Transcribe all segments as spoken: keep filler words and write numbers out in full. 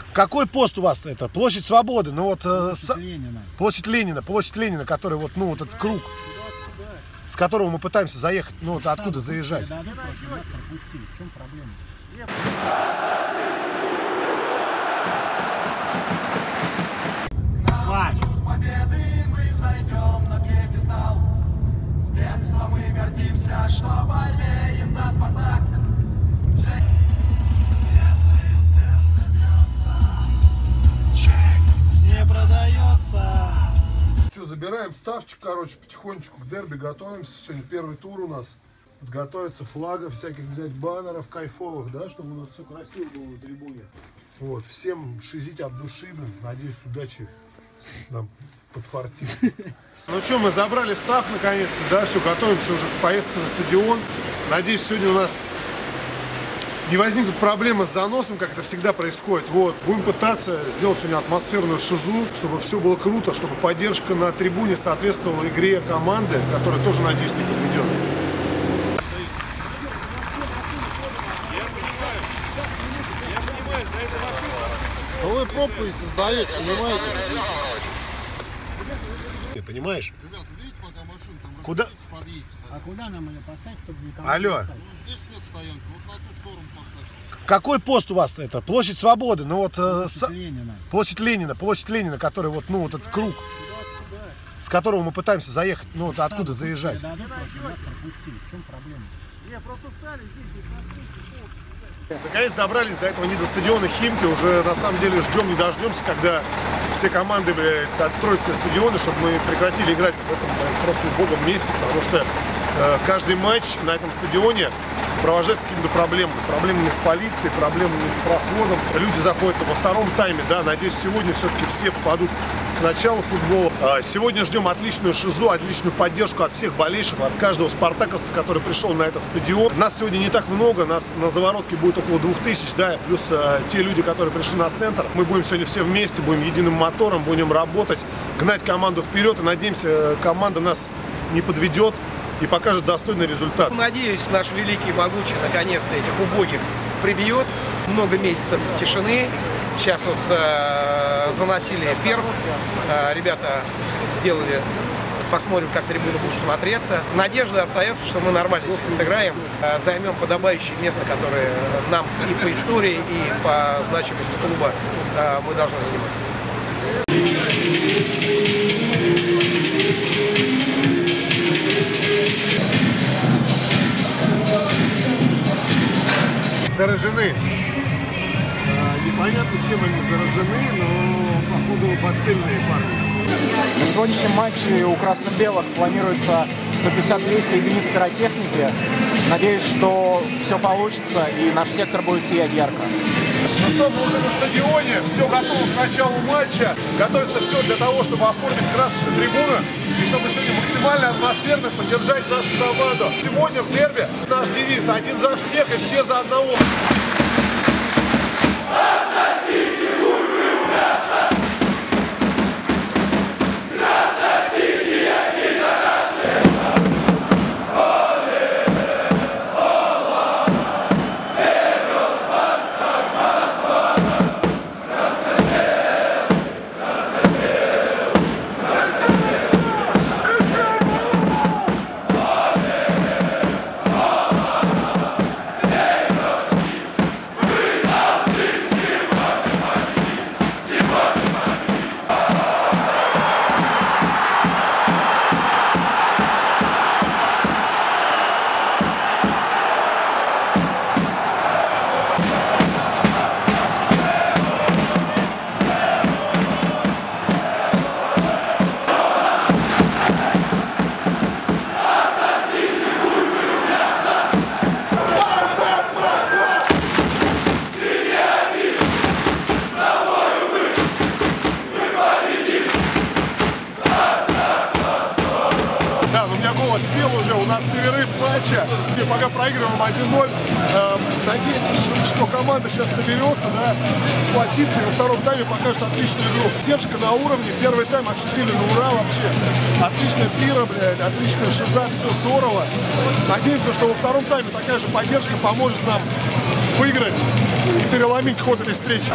Какой пост у вас это? Площадь Свободы, ну вот... Площадь э, Ленина. Площадь Ленина, площадь Ленина, который вот, ну, вот этот круг, с которого мы пытаемся заехать, ну, вот откуда заезжать. В чем проблема? Победы мы взойдем на пьедестал. С детства мы гордимся, что болеем за Спартак. Если сердце бьется, честь не продается. Что, забираем ставчик, короче, потихонечку к дерби готовимся. Сегодня первый тур у нас. Подготовиться флагов, всяких взять баннеров кайфовых, да, чтобы у нас все красиво было на трибуне. Вот, всем шизить от души, блин. Надеюсь, удачи нам подфартит. Ну что, мы забрали став наконец-то, да, все, готовимся уже к поездке на стадион. Надеюсь, сегодня у нас не возникнут проблемы с заносом, как это всегда происходит. Вот, будем пытаться сделать сегодня атмосферную шизу, чтобы все было круто, чтобы поддержка на трибуне соответствовала игре команды, которая тоже, надеюсь, не подведет. Вы пробку и создаете, понимаете? Ты понимаешь? Ребят, видите, пока машина там Куда? подъедет. А куда нам ее поставить, чтобы никому Алло. не поставить? Здесь нет стоянки, вот на ту сторону поставить. Какой пост у вас это? Площадь Свободы, ну вот... э, Площадь с- Ленина. Площадь Ленина, площадь Ленина, который вот, ну, вот этот круг, с которого мы пытаемся заехать, ну, вот откуда заезжать. Дадут, просто нас пропустили. В чем проблема? Наконец добрались до этого недостадиона Химки, уже на самом деле ждем не дождемся, когда все команды, блядь, отстроят все стадионы, чтобы мы прекратили играть в этом, блядь, просто убогом месте, потому что э, каждый матч на этом стадионе сопровождается какими-то проблемами. Проблемами с полицией, проблемами с проходом. Люди заходят во втором тайме, да, надеюсь, сегодня все-таки все попадут к началу футбола. А сегодня ждем отличную шизу, отличную поддержку от всех болельщиков, от каждого спартаковца, который пришел на этот стадион. Нас сегодня не так много, нас на заворотке будет около двух тысяч, да, плюс э, те люди, которые пришли на центр. Мы будем сегодня все вместе, будем единым мотором, будем работать, гнать команду вперед, и надеемся, команда нас не подведет и покажет достойный результат. Надеюсь, наш великий и могучий наконец-то этих убогих прибьет. Много месяцев тишины. Сейчас вот э, заносили перв. Э, ребята сделали, посмотрим, как трибуна будет смотреться. Надежда остается, что мы нормально сыграем, э, займем подобающее место, которое нам и по истории, и по значимости клуба э, мы должны занимать. Заражены. А, непонятно, чем они заражены, но походу бацильные парни. На сегодняшнем матче у красно-белых планируется сто пятьдесят — двести единиц пиротехники. Надеюсь, что все получится и наш сектор будет сиять ярко. Ну что, мы уже на стадионе, все готово к началу матча. Готовится все для того, чтобы оформить красочную трибуну и чтобы сегодня максимально атмосферно поддержать нашу команду. Сегодня в дерби наш девиз: один за всех и все за одного. улетел уже, у нас перерыв матча, и пока проигрываем один ноль. Э, надеемся, что, что команда сейчас соберется, да, сплотится и во втором тайме покажет отличную игру. Поддержка на уровне, первый тайм отшизили на ура вообще. Отличная пира, блядь, отличная шиза, все здорово. Надеемся, что во втором тайме такая же поддержка поможет нам выиграть и переломить ход этой встречи.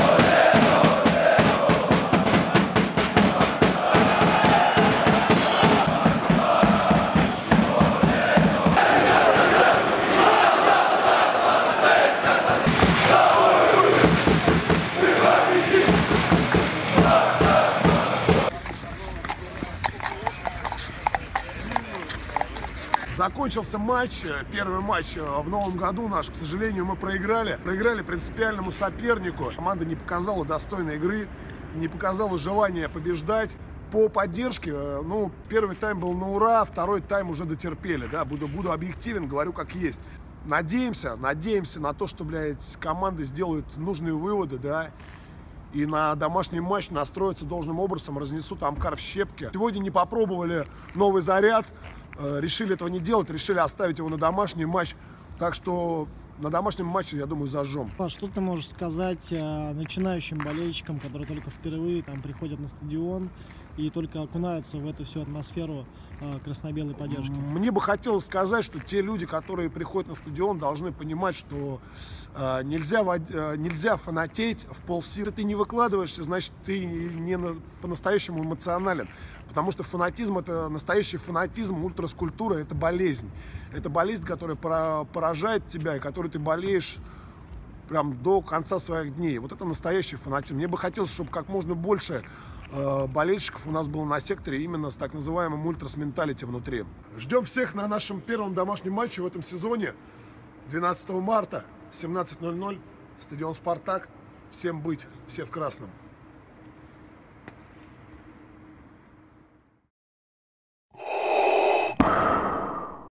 Закончился матч, первый матч в новом году наш, к сожалению, мы проиграли. Проиграли принципиальному сопернику. Команда не показала достойной игры, не показала желания побеждать. По поддержке, ну, первый тайм был на ура, второй тайм уже дотерпели, да, буду, буду объективен, говорю как есть. Надеемся, надеемся на то, что, блядь, команды сделают нужные выводы, да, и на домашний матч настроятся должным образом, разнесут Амкар в щепки. Сегодня не попробовали новый заряд, решили этого не делать, решили оставить его на домашний матч. Так что на домашнем матче, я думаю, зажжем. Что ты можешь сказать начинающим болельщикам, которые только впервые там приходят на стадион и только окунаются в эту всю атмосферу красно-белой поддержки? Мне бы хотелось сказать, что те люди, которые приходят на стадион, должны понимать, что э, нельзя, э, нельзя фанатеть в полсилы. Если ты не выкладываешься, значит, ты не на, по-настоящему эмоционален. Потому что фанатизм — это настоящий фанатизм, ультраскультура — это болезнь. Это болезнь, которая поражает тебя и которой ты болеешь прям до конца своих дней. Вот это настоящий фанатизм. Мне бы хотелось, чтобы как можно больше э, болельщиков у нас было на секторе именно с так называемым ультрас-менталити внутри. Ждем всех на нашем первом домашнем матче в этом сезоне. двенадцатого марта, семнадцать ноль ноль, стадион «Спартак». Всем быть, все в красном.